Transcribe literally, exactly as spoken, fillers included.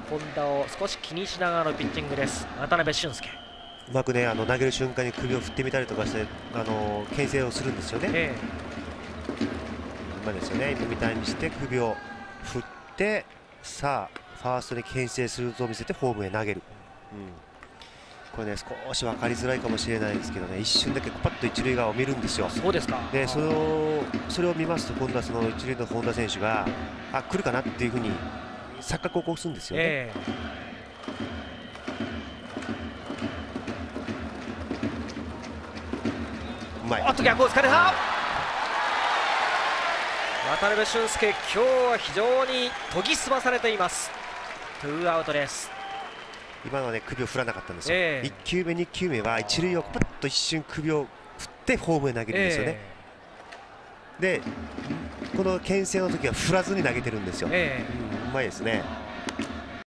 本田を少し気にしながらのピッチングです、渡辺俊介。 うまくね、あの投げる瞬間に首を振ってみたりとかして、あの牽制をするんですよね。 え今ですよね、今みたいにして首を振って、さあファーストに牽制すると見せてホームへ投げる、うん、これね少し分かりづらいかもしれないですけどね、一瞬だけパッと一塁側を見るんですよ。 そうですか。 でそれをそれを見ますと、今度はその一塁の本田選手があ来るかなっていうふうに錯覚を起こすんですよね。 えうまい。 あっと逆を突かれた。渡辺俊介、今日は非常に研ぎ澄まされています。ツーアウトです。 今のはね、首を振らなかったんですよ。 えー、 いっきゅうめにきゅうめは一塁をパッと一瞬首を振ってホームへ投げるんですよね。えー、でこの牽制の時は振らずに投げてるんですよ。えー、うん、うまいですね。